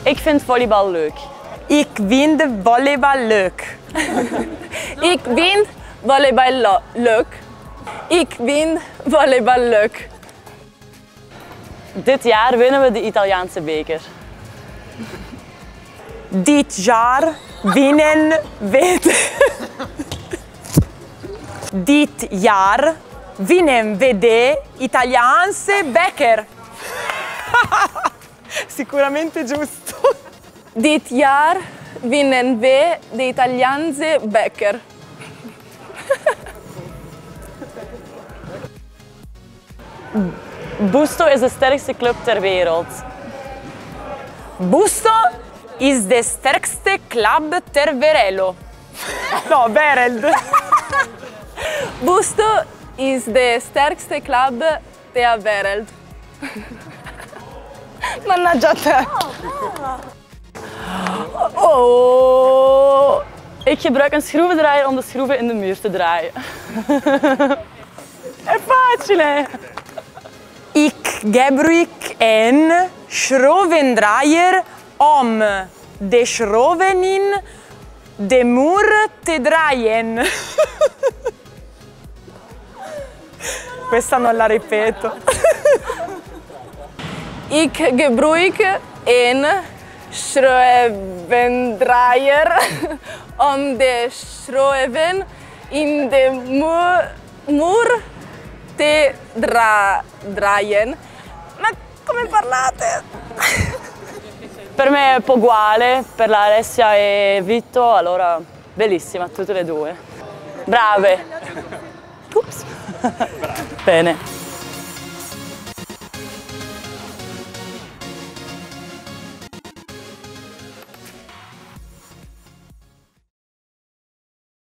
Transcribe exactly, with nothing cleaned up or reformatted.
Ik vind volleybal leuk. Ik vind volleybal leuk. Ik vind volleybal leuk. Ik vind volleybal leuk. Dit jaar winnen we de Italiaanse beker. Dit jaar winnen we de... Dit jaar winnen we de Italiaanse beker. Sicuramente giusto. Dit jaar winnen we de Italiaanse beker. Busto is de sterkste club ter wereld. Busto is de sterkste club ter wereld. No, wereld. Busto is de sterkste club ter wereld. Mannaggia te. Oh. Ik gebruik een schroevendraaier om de schroeven in de muur te draaien. È facile. Ik gebruik een schroevendraaier om de schroeven in de muur te draaien. Questa non la ripeto. Ik gebruik een schroevendraaier om de schroeven in de muur, muur te dra draaien. Ma come parlate? Per me è uguale, per la Alessia e Vitto, allora bellissima, tutte e due. Brave. Ups. Bene.